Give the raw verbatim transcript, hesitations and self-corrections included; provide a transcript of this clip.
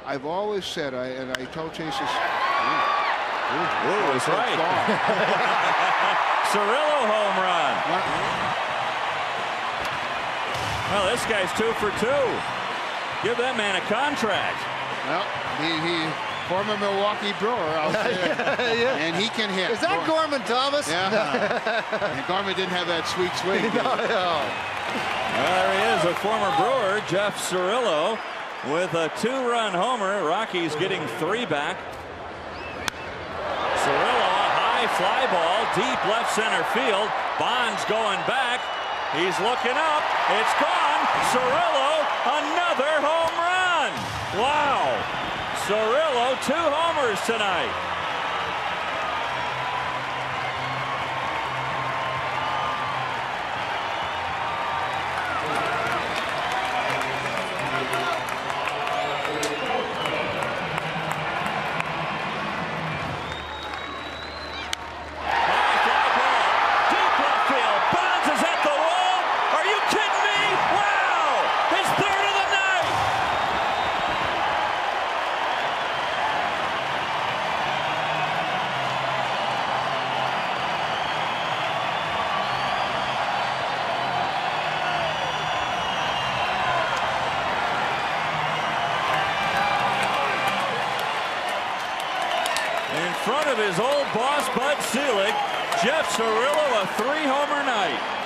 I've always said, I and I told Chase this. Ooh, that's right. Cirillo home run. Well, this guy's two for two. Give that man a contract. Well, he, he former Milwaukee Brewer out there, yeah. And he can hit. Is that Gorman Thomas? Yeah. And Gorman didn't have that sweet swing. no, no. Well, there he is, a former Brewer, Jeff Cirillo, with a two-run homer. Rockies getting three back. Cirillo, a high fly ball, deep left center field. Bonds going back. He's looking up. It's gone. Cirillo, another home run. Wow. Cirillo, two homers tonight. In front of his old boss, Bud Selig, Jeff Cirillo, a three-homer night.